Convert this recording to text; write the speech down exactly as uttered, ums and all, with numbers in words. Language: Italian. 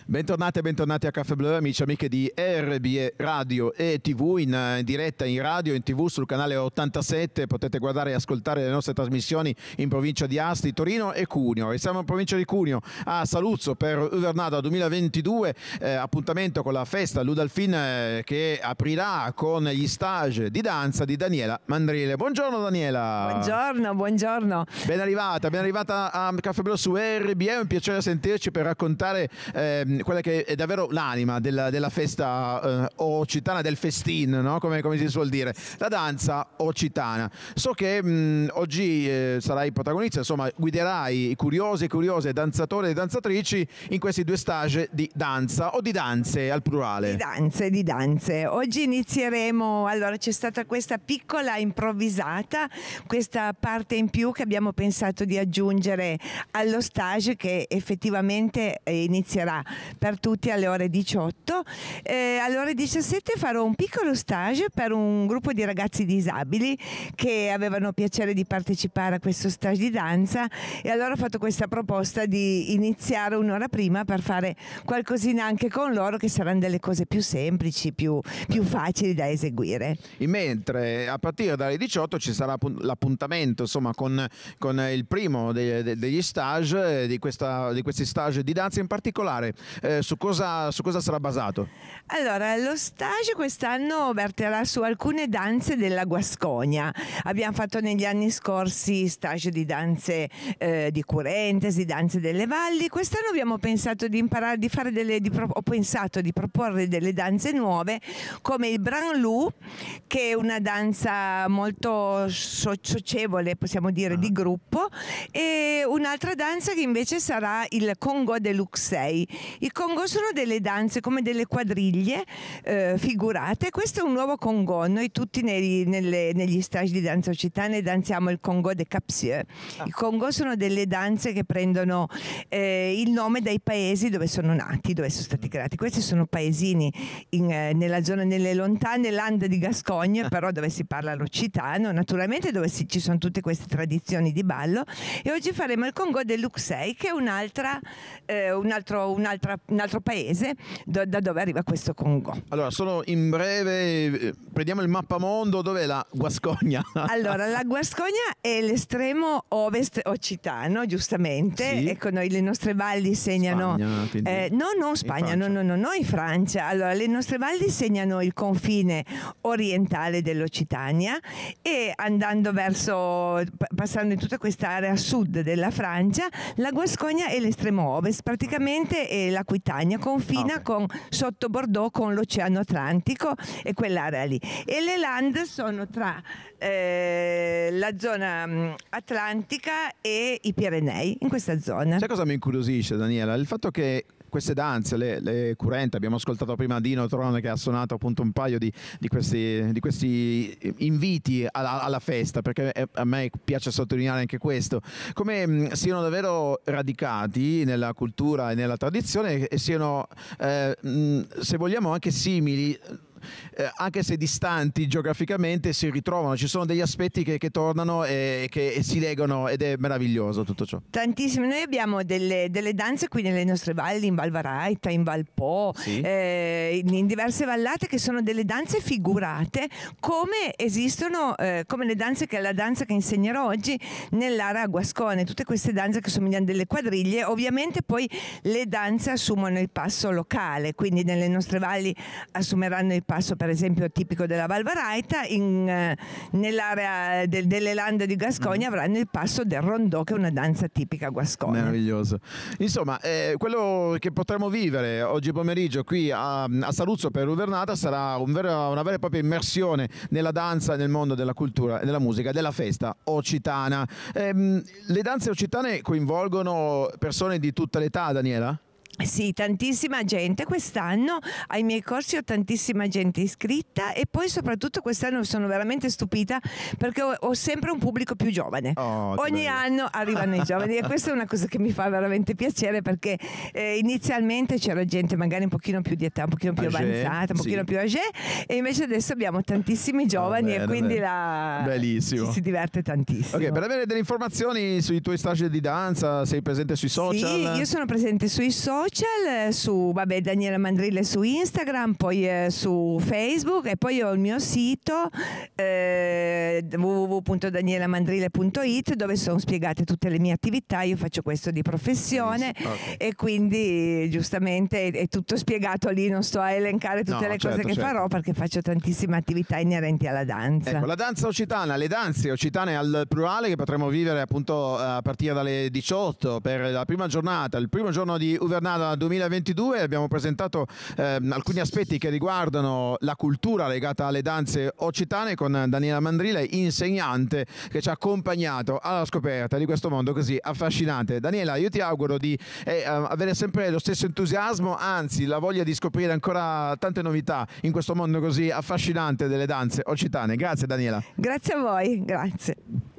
Bentornati e bentornati a Caffè Bleu, amici e amiche di R B E Radio e T V, in, in diretta in radio e in tv sul canale ottantasette. Potete guardare e ascoltare le nostre trasmissioni in provincia di Asti, Torino e Cuneo. E siamo in provincia di Cuneo a Saluzzo per Uvernada duemilaventidue, eh, appuntamento con la festa Ludalfin eh, che aprirà con gli stage di danza di Daniela Mandrile. Buongiorno Daniela. Buongiorno, buongiorno. Ben arrivata, ben arrivata a Caffè Bleu su R B E, è un piacere sentirci per raccontare eh, quella che è davvero l'anima della, della festa eh, occitana, del festin, no? come, come si suol dire, la danza occitana. So che mh, oggi eh, sarai protagonista, insomma guiderai i curiosi e curiose danzatori e danzatrici in questi due stage di danza o di danze al plurale. Di danze, di danze. Oggi inizieremo, allora c'è stata questa piccola improvvisata, questa parte in più che abbiamo pensato di aggiungere allo stage che effettivamente eh, inizierà per tutti alle ore diciotto. Eh, alle ore diciassette farò un piccolo stage per un gruppo di ragazzi disabili che avevano piacere di partecipare a questo stage di danza, e allora ho fatto questa proposta di iniziare un'ora prima per fare qualcosina anche con loro, che saranno delle cose più semplici, più, più facili da eseguire. In mentre a partire dalle diciotto ci sarà l'appuntamento insomma con, con il primo de, de, degli stage di, questa, di questi stage di danza. In particolare eh, su, cosa, su cosa sarà basato? Allora, lo stage quest'anno verterà su alcune danze della Guascogna. Abbiamo fatto negli anni scorsi stage di danze eh, di Currentes, di danze delle valli. Quest'anno abbiamo pensato di imparare, di fare delle, di, ho pensato di proporre delle danze nuove come il Branlou, che è una danza molto so socievole, possiamo dire, ah. di gruppo, e un'altra danza che invece sarà il Congo de Luxei. I Congo sono delle danze come delle quadriglie eh, figurate. Questo è un nuovo Congo. Noi tutti nei, nelle, negli stage di danza occitane danziamo il Congo de Capsieux. Ah. I Congo sono delle danze che prendono eh, il nome dai paesi dove sono nati, dove sono stati creati. Questi sono paesini in, eh, nella zona, nelle lontane lande di Gascogne, però dove si parla l'occitano, naturalmente, dove si, ci sono tutte queste tradizioni di ballo. E oggi faremo il Congo de Luxei, che è un'altra eh, un altro, un'altra, un altro paese do, da dove arriva questo Congo. Allora, solo in breve, prendiamo il mappamondo. Dov'è la Guascogna? Allora, la Guascogna è l'estremo ovest occitano, giustamente. Sì. Ecco, noi le nostre valli segnano Spagna, eh, no, non Spagna, no, no, no, no, in Francia. Allora, le nostre valli segnano il confine orientale dell'Occitania, e andando verso, passando in tutta quest'area sud della Francia, la Guascogna è l'estremo ovest, praticamente è l'Aquitania, confina okay. con, sotto Bordeaux con l'Oceano Atlantico e quell'area lì. E le Lande sono tra eh, la zona mh, atlantica e i Pirenei, in questa zona. Sai cosa mi incuriosisce, Daniela? Il fatto che queste danze, le, le currente, abbiamo ascoltato prima Dino Trone che ha suonato appunto un paio di, di, questi, di questi inviti alla, alla festa, perché a me piace sottolineare anche questo, come mh, siano davvero radicati nella cultura e nella tradizione, e siano, eh, mh, se vogliamo, anche simili. Eh, anche se distanti geograficamente, si ritrovano, ci sono degli aspetti che, che tornano e che e si legano, ed è meraviglioso tutto ciò. Tantissime. Noi abbiamo delle, delle danze qui nelle nostre valli, in Val Varaita, in Val Po, sì. eh, in, in diverse vallate, che sono delle danze figurate, come esistono eh, come le danze che la danza che insegnerò oggi nell'area Guascone. Tutte queste danze che somigliano delle quadriglie. Ovviamente poi le danze assumono il passo locale, quindi nelle nostre valli assumeranno il passo, per esempio, tipico della Val Varaita, in, eh, nell'area del, delle Lande di Gascogna avranno il passo del rondò, che è una danza tipica guascogna. Meraviglioso. Insomma, eh, quello che potremo vivere oggi pomeriggio qui a, a Saluzzo per Uvernada sarà un vero, una vera e propria immersione nella danza, nel mondo della cultura, della musica, della festa occitana. Ehm, le danze occitane coinvolgono persone di tutta l'età, Daniela? Sì, tantissima gente. Quest'anno ai miei corsi ho tantissima gente iscritta, e poi soprattutto quest'anno sono veramente stupita perché ho, ho sempre un pubblico più giovane. Oh, ogni bello. anno arrivano i giovani, e questa è una cosa che mi fa veramente piacere, perché eh, inizialmente c'era gente magari un pochino più di età, un pochino più âgé, avanzata, un pochino sì. più âgé, e invece adesso abbiamo tantissimi giovani, oh, bene, e quindi bene. la... Bellissimo. ci si diverte tantissimo. Ok, per avere delle informazioni sui tuoi stage di danza sei presente sui social? Sì, io sono presente sui social. social, su vabbè, Daniela Mandrile su Instagram, poi eh, su Facebook, e poi ho il mio sito eh, w w w punto daniela mandrile punto it, dove sono spiegate tutte le mie attività. Io faccio questo di professione, sì, okay. e quindi giustamente è, è tutto spiegato lì, non sto a elencare tutte No, le certo, cose che certo. farò, perché faccio tantissime attività inerenti alla danza. Ecco, la danza occitana, le danze occitane al plurale, che potremo vivere appunto a partire dalle diciotto per la prima giornata, il primo giorno di Uvernada duemilaventidue. Abbiamo presentato eh, alcuni aspetti che riguardano la cultura legata alle danze occitane con Daniela Mandrile, insegnante, che ci ha accompagnato alla scoperta di questo mondo così affascinante. Daniela, io ti auguro di eh, avere sempre lo stesso entusiasmo, anzi la voglia di scoprire ancora tante novità in questo mondo così affascinante delle danze occitane. Grazie Daniela. Grazie a voi, grazie.